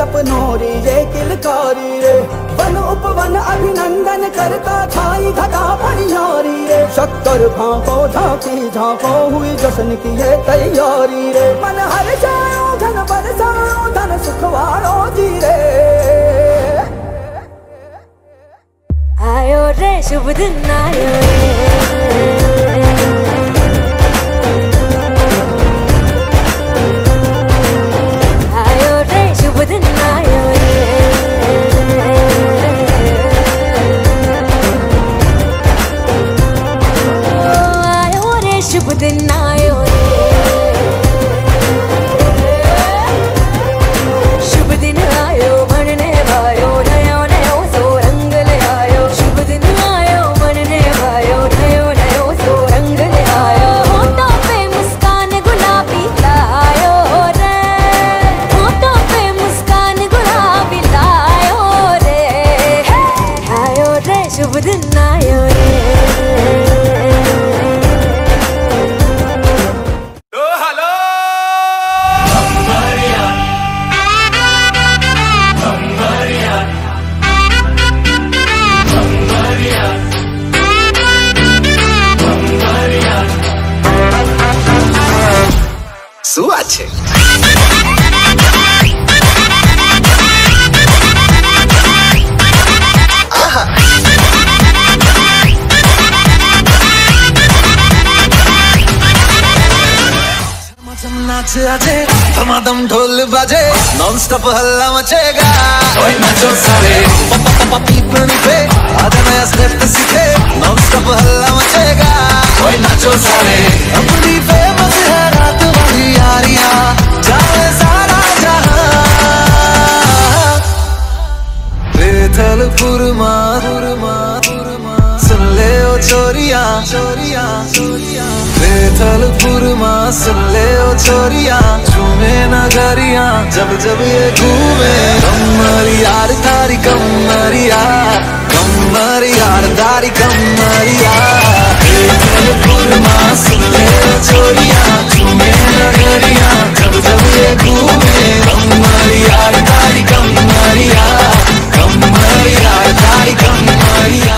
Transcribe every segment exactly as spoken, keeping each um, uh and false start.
सपनोरी रे किलकारी रे। वन उपवन अभिनंदन करता छाई घटा परियारी रे। शक्कर भांको झांकी झांको हुई जश्न की ये तैयारी रे। मन हर जाओ धन बरसाओ धन सुखवारो जी रे। आयो रे शुभ दिन आयो रे। आयो रे शुभ दिन आयो रे। आयो रे शुभ दिन आयो रे। शुभ दिन आयो बनने भायो नयो नयो सो रंग ले आयो। शुभ दिन आयो बनने भायो नयो नयो सो रंग ले आयो। होठों पे मुस्कान गुलाबी लायो रे। होठों पे मुस्कान गुलाबी लायो रे। आयो रे शुभ दिन आयो रे। Słuchajcie. Aha. नाच आजे धमाधम ढोल बाजे नॉन स्टॉप हल्ला मचेगा। ओए नाचो सारे पपा पपा पीपनी पे आजा नया स्टेप सीखे नॉन स्टॉप हल्ला मचेगा। ओए नाचो सारे अपनी फेमस है रात वाली यारियां जाने सारा जहां। बेथलपुर माँ सुन ले ओ चोरिया चोरिया चोरिया। बेथलपुर माँ सुन ले ओ चोरिया झूमे नगरिया जब जब ये घूमे। कमरी यार तारी कमरिया कमरी यार तारी कमरिया। बेथलपुर माँ सुन ले ओ चोरिया झूमे नगरिया जब जब ये घूमे। कमरी यार तारी कमरिया कमरी यार तारी कमरिया।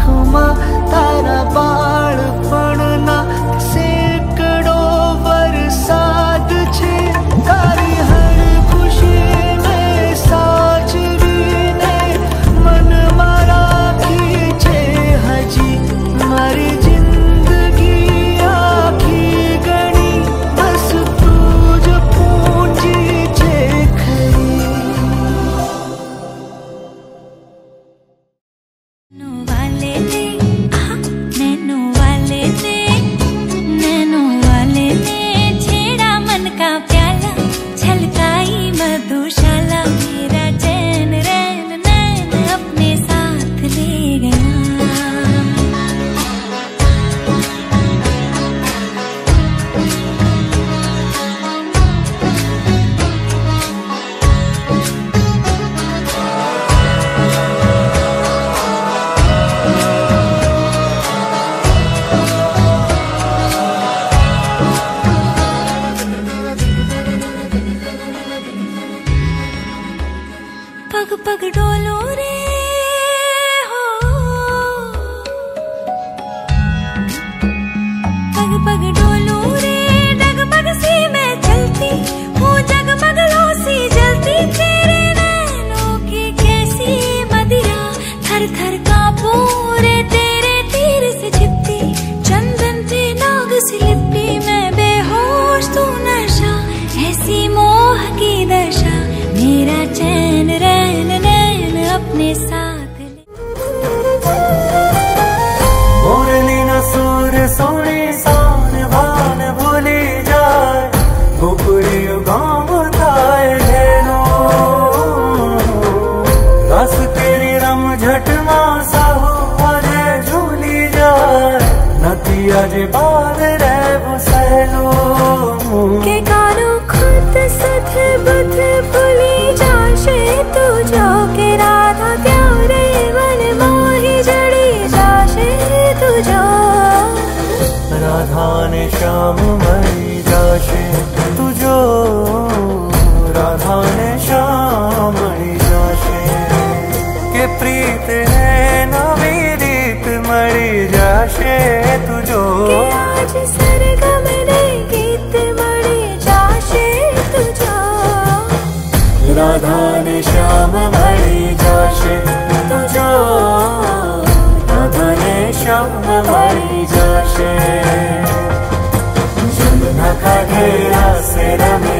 આંખમાં તારા બાળપણના સેંકડો વરસાદ છે. તારી હર ખુશીને સાચવીને મનમાં રાખી છે હજી મારી જિંદગી આખી ગણી. બસ તું જ પૂંજી છે ખરી. पग पग डोलो रे हो, पग पग डोलो रे. डगमग सी मैं चलती हूँ, जगमगलो सी जलती. तेरे नैनों की कैसी मदिरा, थर थर कांपू रे तेरे तीर से छिपती. चंदन से नाग सी लिपटी मैं बेहोश तू नशा, ऐसी मोह की दशा. मेरा चैन रैन नैन अपने साथ ले. मुरली न सुर सोनी सान भान भूली जाए. कुकड़ी गाँव थाए लेनो दस तेरी रम झट मासा हो अजे झूली जाए. नती अजे बाद रे बुसैलो के कानो खुद सथ बुध भूली जाशे तू जो. के राधा त्यारे मन मोही जड़ी जाशे तू जो. राधा ने श्याम मरी जाशे तू जो. राधा ने श्याम मरी जाशे. के प्रीत है नवी रीत मरी जाशे तू जो. के आज सरगम ने गीत मरी जाशे तू जो. राधा ने श्याम मरी जाशे तू जो. राधा ने श्याम मरी जाशे. जमुना का घेरा से रमे